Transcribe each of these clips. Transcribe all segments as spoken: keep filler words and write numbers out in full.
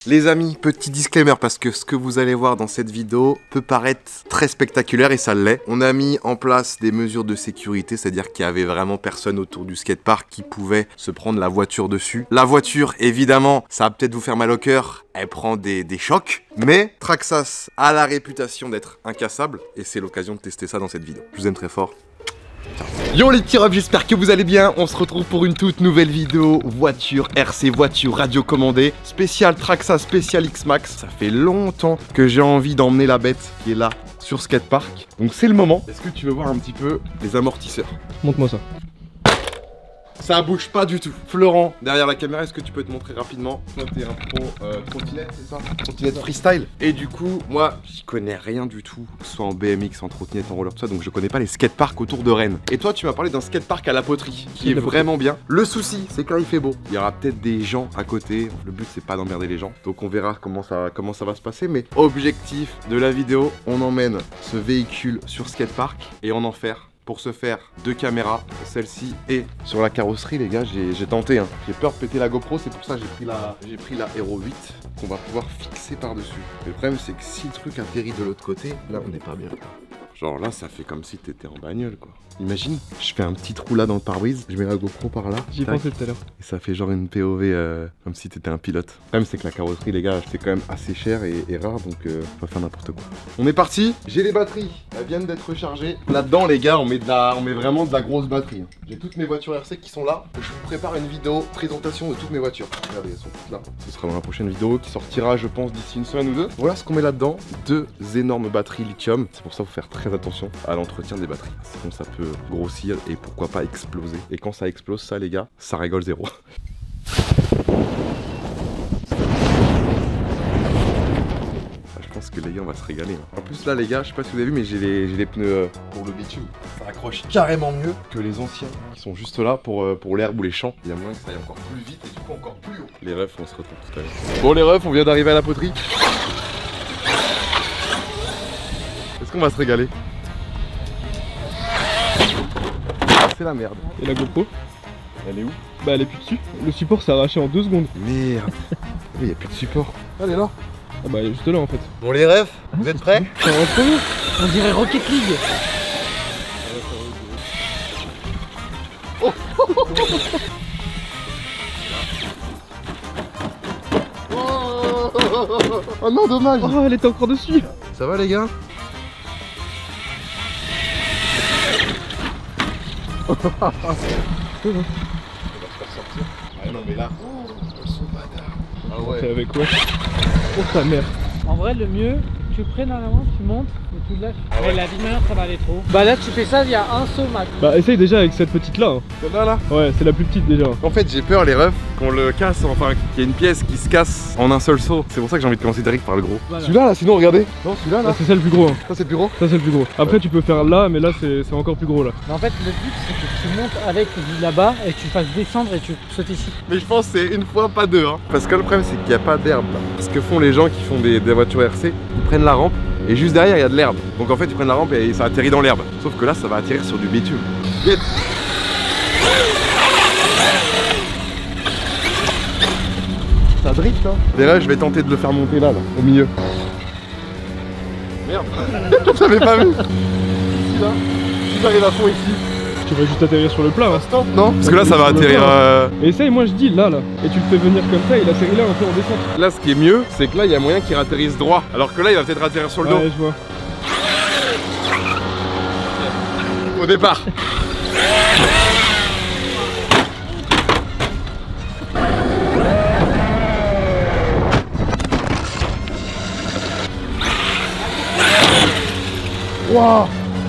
Les amis, petit disclaimer parce que ce que vous allez voir dans cette vidéo peut paraître très spectaculaire et ça l'est. On a mis en place des mesures de sécurité, c'est-à-dire qu'il y avait vraiment personne autour du skatepark qui pouvait se prendre la voiture dessus. La voiture, évidemment, ça va peut-être vous faire mal au cœur, elle prend des, des chocs, mais Traxxas a la réputation d'être incassable et c'est l'occasion de tester ça dans cette vidéo. Je vous aime très fort. Yo les petits refs, j'espère que vous allez bien. On se retrouve pour une toute nouvelle vidéo voiture R C, voiture radio commandée, spécial Traxxas, spécial X-Max. Ça fait longtemps que j'ai envie d'emmener la bête qui est là sur skatepark. Donc c'est le moment. Est-ce que tu veux voir un petit peu les amortisseurs? Montre-moi ça. Ça bouge pas du tout. Florent, derrière la caméra, est-ce que tu peux te montrer rapidement? Toi, t'es un pro euh, trottinette, c'est ça? Trottinette freestyle. Et du coup, moi, j'y connais rien du tout, que ce soit en B M X, en trottinette, en roller, tout ça, donc je connais pas les skateparks autour de Rennes. Et toi, tu m'as parlé d'un skatepark à la poterie, qui est vraiment bien. Le souci, c'est que là, il fait beau. Il y aura peut-être des gens à côté. Le but, c'est pas d'emmerder les gens. Donc, on verra comment ça, comment ça va se passer. Mais objectif de la vidéo, on emmène ce véhicule sur skatepark et on en fait. Pour ce faire, deux caméras, celle-ci et sur la carrosserie, les gars, j'ai tenté. Hein. J'ai peur de péter la GoPro, c'est pour ça que j'ai pris la, j'ai pris la Hero huit qu'on va pouvoir fixer par-dessus. Le problème, c'est que si le truc atterrit de l'autre côté, là, on n'est pas bien. Genre là, ça fait comme si t'étais en bagnole, quoi. Imagine, je fais un petit trou là dans le pare-brise, je mets la GoPro par là. J'y ai pensé tout à l'heure. Et ça fait genre une P O V euh, comme si t'étais un pilote. Le problème, c'est que la carrosserie, les gars, c'est quand même assez cher et, et rare, donc euh, faut pas faire n'importe quoi. On est parti. J'ai les batteries, elles viennent d'être rechargées. Là-dedans, les gars, on met, de la, on met vraiment de la grosse batterie. J'ai toutes mes voitures R C qui sont là. Je vous prépare une vidéo présentation de toutes mes voitures. Regardez, elles sont toutes là. Ce sera dans la prochaine vidéo qui sortira, je pense, d'ici une semaine ou deux. Voilà ce qu'on met là-dedans. Deux énormes batteries lithium. C'est pour ça qu'il faut faire très attention à l'entretien des batteries. Sinon, ça peut grossir et pourquoi pas exploser. Et quand ça explose, ça, les gars, ça rigole zéro. Je pense que les gars, on va se régaler. Hein. En plus, là, les gars, je sais pas si vous avez vu, mais j'ai les, les pneus euh, pour le bitume. Ça accroche carrément mieux que les anciens qui sont juste là pour, euh, pour l'herbe ou les champs. Il y a moyen que ça aille encore plus vite et du coup encore plus haut. Les refs, on se retrouve tout à l'heure. Bon, les refs, on vient d'arriver à la poterie. Est-ce qu'on va se régaler? C'est la merde. Et la GoPro? Elle est où? Bah elle est plus dessus. Le support s'est arraché en deux secondes. Merde. Il n'y a plus de support. Elle est là. Ah bah elle est juste là en fait. Bon les refs, vous êtes prêts? On dirait Rocket League. Oh, oh non, dommage. Oh elle était encore dessus. Ça va les gars? On va se faire sortir. Ah non mais là, oh, ils sont bâtards. Ah ouais. C'est avec quoi? Oh ta mère. En vrai le mieux, tu prennes dans la main, tu montes et tu lâches. Ah ouais. Mais la vie ça va aller trop. Bah là tu fais ça, il y a un saut max. Bah essaye déjà avec cette petite là. Hein. Celle-là là? Ouais c'est la plus petite déjà. En fait j'ai peur les refs qu'on le casse, enfin qu'il y ait une pièce qui se casse en un seul saut. C'est pour ça que j'ai envie de commencer direct par le gros. Voilà. Celui-là là, sinon regardez. Non celui-là là. Ah, c'est ça le plus gros. Hein. Ça c'est le plus gros. Ça c'est le plus gros. Après ouais. Tu peux faire là mais là c'est encore plus gros là. Mais en fait le but c'est que tu montes avec là-bas et tu fasses descendre et tu sautes ici. Mais je pense que c'est une fois pas deux hein. Parce que le problème c'est qu'il n'y a pas d'herbe là. Ce que font les gens qui font des, des voitures R C, ils prennent la rampe et juste derrière il y a de l'herbe. Donc en fait ils prennent la rampe et ça atterrit dans l'herbe. Sauf que là ça va atterrir sur du bitume. Vite. Ça drift hein. Déjà je vais tenter de le faire monter là, là, au milieu. Merde. J'avais pas vu. Ici là. Si j'arrive à fond ici. Tu vas juste atterrir sur le plat là. Stop non. Parce que là ça va atterrir euh... Essaye, moi je dis là là. Et tu le fais venir comme ça, il atterrit là un peu en descente. Là ce qui est mieux, c'est que là il y a moyen qu'il atterrisse droit. Alors que là il va peut-être atterrir sur le dos. Ouais je vois. Au départ. Wow.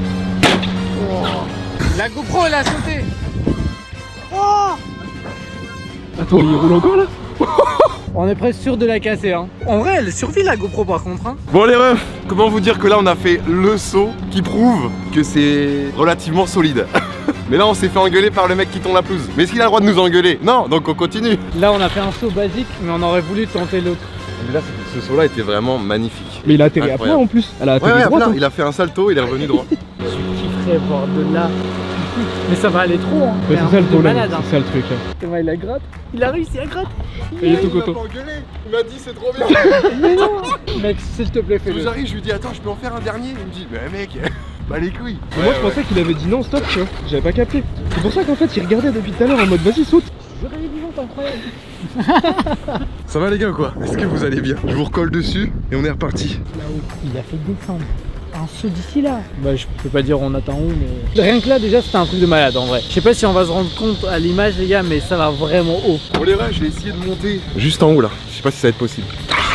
La GoPro elle a sauté. Oh Attends, il roule encore là? On est presque sûr de la casser hein. En vrai elle survit la GoPro par contre hein. Bon les refs, comment vous dire que là on a fait le saut qui prouve que c'est relativement solide. Mais là on s'est fait engueuler par le mec qui tond la pelouse. Mais est-ce qu'il a le droit de nous engueuler? Non, donc on continue. Là on a fait un saut basique mais on aurait voulu tenter l'autre. Mais là ce saut là était vraiment magnifique. Mais il a atterri après en plus. Elle a atterri ouais, ouais, droite, là, hein. il a fait un salto, il est revenu droit. Je kifferais voir de là magnifique. Mais ça va aller trop, hein. Mais un c'est ça le truc de problème, malade, hein. c'est ça le truc. Hein. Comment il a gratte? Il a réussi à gratter. Et il est tout Il m'a content. pas engueulé, il m'a dit c'est trop bien. Mais non. Mec, s'il te plaît, fais-le. J'arrive, je lui dis attends, je peux en faire un dernier. Il me dit mais mec, bah les couilles. Mais moi je pensais qu'il avait dit non stop, tu vois. J'avais pas capté. C'est pour ça qu'en fait il regardait depuis tout à l'heure en mode vas-y saute. J'aurais eu du vent, c'est incroyable. Ça va les gars ou quoi? Est-ce que vous allez bien? Je vous recolle dessus et on est reparti. Là-haut, il a fait descendre un saut d'ici là. Bah je peux pas dire on atteint où, mais rien que là déjà c'était un truc de malade en vrai. Je sais pas si on va se rendre compte à l'image les gars, mais ça va vraiment haut. Bon les rêves, je vais essayer de monter juste en haut là. Je sais pas si ça va être possible.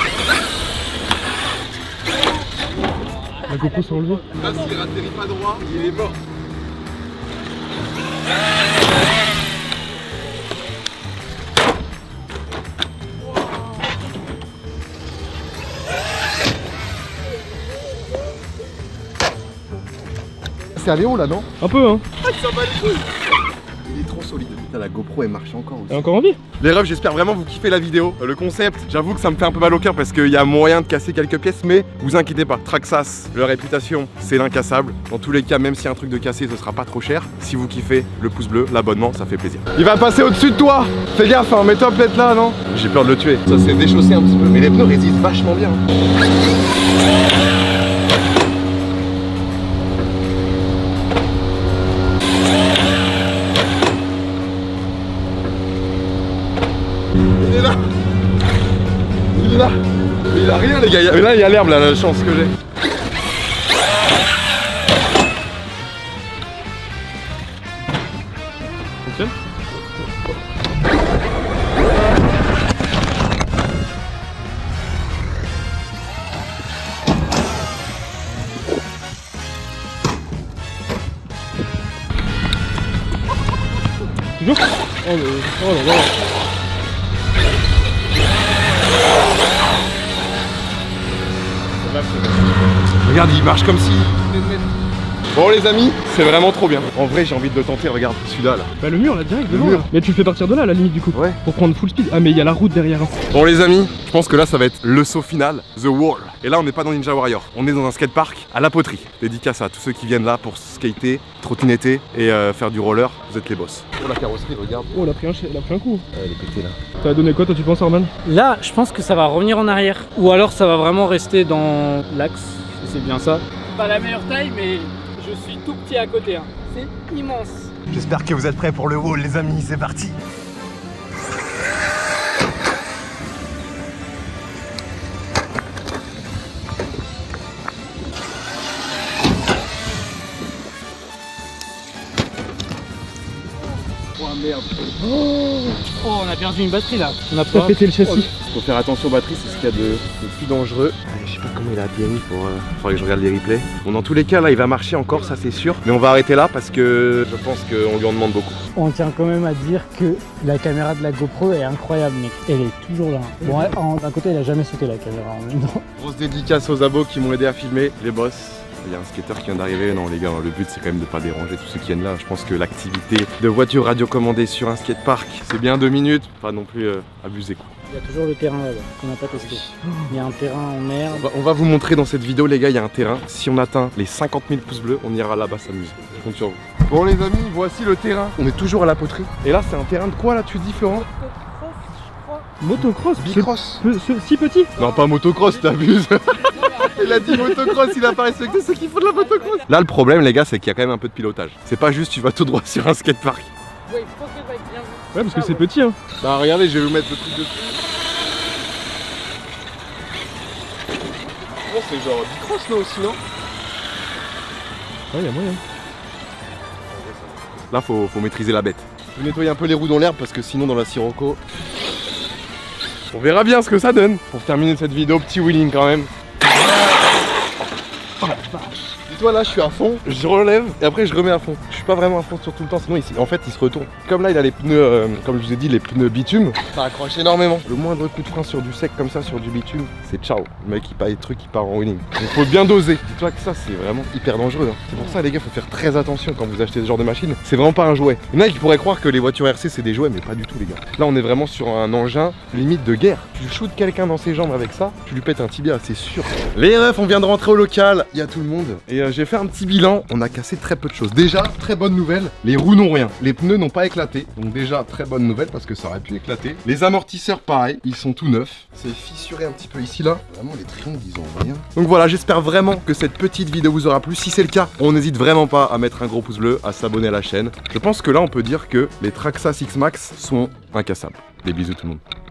La GoPro s'est enlevée. Là s'il atterrit pas droit, il est mort. C'est allé haut là non? Un peu hein. Ah ça va les couilles. Il est trop solide. Putain la GoPro elle marche encore aussi. T'es encore en vie? Les refs, j'espère vraiment vous kiffez la vidéo. Le concept, j'avoue que ça me fait un peu mal au cœur parce qu'il y a moyen de casser quelques pièces, mais vous inquiétez pas, Traxxas, leur réputation, c'est l'incassable. Dans tous les cas, même s'il y a un truc de cassé, ce sera pas trop cher. Si vous kiffez, le pouce bleu, l'abonnement, ça fait plaisir. Il va passer au-dessus de toi. Fais gaffe, hein, mets-toi peut-être là, non? J'ai peur de le tuer. Ça s'est déchaussé un petit peu, mais les pneus résistent vachement bien. Il est là. Il est là. Mais il a rien les gars. Mais là il y a l'herbe là, la chance que j'ai. Fonctionne? Toujours? Oh, le... oh là là. Regarde, il marche comme si. Bon les amis, c'est vraiment trop bien. En vrai j'ai envie de le tenter, regarde celui-là là. Bah le mur là direct Le devant mur. là. Mais tu le fais partir de là à la limite du coup. Ouais. Pour prendre full speed. Ah mais il y a la route derrière. Hein. Bon les amis, je pense que là ça va être le saut final, The Wall. Et là on n'est pas dans Ninja Warrior, on est dans un skatepark à la poterie. Dédicace à tous ceux qui viennent là pour skater, trottinetter et euh, faire du roller, vous êtes les boss. Oh la carrosserie, regarde. Oh elle a pris un, elle a pris un coup. Elle est pétée là. Ça a donné quoi toi tu penses Arman? Là, je pense que ça va revenir en arrière. Ou alors ça va vraiment rester dans l'axe, si c'est bien ça. Pas la meilleure taille, mais je suis tout petit à côté. Hein. C'est immense. J'espère que vous êtes prêts pour le wall les amis, c'est parti. Oh merde. Oh, oh, on a perdu une batterie là. On a T'as pas pété le châssis. Faut faire attention aux batteries, c'est ce qu'il y a de, de plus dangereux. Allez, je sais pas comment il a atterri pour. Euh... Faudrait que je regarde les replays. Bon, dans tous les cas, là, il va marcher encore, ça c'est sûr. Mais on va arrêter là parce que je pense qu'on lui en demande beaucoup. On tient quand même à dire que la caméra de la GoPro est incroyable, mec. Elle est toujours là. Bon, elle- en- d'un côté, elle a jamais sauté la caméra en même temps. Grosse dédicace aux abos qui m'ont aidé à filmer, les boss. Il y a un skater qui vient d'arriver. Non les gars, le but c'est quand même de pas déranger tous ceux qui viennent là. Je pense que l'activité de voiture radiocommandée sur un skatepark, c'est bien deux minutes, pas non plus euh, abusé quoi. Il y a toujours le terrain là-bas qu'on n'a pas testé. Il y a un terrain en merde. On va, on va vous montrer dans cette vidéo les gars, il y a un terrain. Si on atteint les cinquante mille pouces bleus, on ira là-bas s'amuser. Je compte sur vous. Bon les amis, voici le terrain. On est toujours à la poterie. Et là c'est un terrain de quoi là tu dis Florent? Motocross. Bicross. Ce- ce- Si petit. Non pas motocross, t'abuses. Il a dit motocross, il a pas respecté ceux qui font de la motocross. Là le problème les gars c'est qu'il y a quand même un peu de pilotage. C'est pas juste tu vas tout droit sur un skatepark. Ouais, je pense qu'elle va être bien vue. Ouais parce que c'est petit hein. Bah regardez, je vais vous mettre le truc dessus. Oh c'est genre bicross là aussi non? Ouais y'a moyen. Là faut, faut maîtriser la bête. Je vais nettoyer un peu les roues dans l'herbe parce que sinon dans la Sirocco on verra bien ce que ça donne. Pour terminer cette vidéo, petit wheeling quand même. Oh la vache. Dis-toi là je suis à fond, je relève et après je remets à fond. Je suis pas vraiment à fond sur tout le temps, sinon ici, en fait il se retourne. Comme là il a les pneus, euh, comme je vous ai dit, les pneus bitume, ça accroche énormément. Le moindre coup de frein sur du sec comme ça, sur du bitume, c'est ciao. Le mec il paye le truc, il part en wheeling. Donc faut bien doser. Dis-toi que ça c'est vraiment hyper dangereux. Hein. C'est pour ça les gars, faut faire très attention quand vous achetez ce genre de machine. C'est vraiment pas un jouet. Il y en a qui pourraient croire que les voitures R C c'est des jouets, mais pas du tout les gars. Là on est vraiment sur un engin limite de guerre. Tu shootes quelqu'un dans ses jambes avec ça, tu lui pètes un tibia, c'est sûr. Les refs, on vient de rentrer au local, il y a tout le monde. Et euh, j'ai fait un petit bilan, on a cassé très peu de choses. Déjà, très très bonne nouvelle, les roues n'ont rien, les pneus n'ont pas éclaté, donc déjà très bonne nouvelle parce que ça aurait pu éclater. Les amortisseurs pareil, ils sont tout neufs, c'est fissuré un petit peu ici là, vraiment les triangles ils ont rien. Donc voilà, j'espère vraiment que cette petite vidéo vous aura plu. Si c'est le cas, on n'hésite vraiment pas à mettre un gros pouce bleu, à s'abonner à la chaîne. Je pense que là on peut dire que les Traxxas X Max sont incassables. Des bisous tout le monde.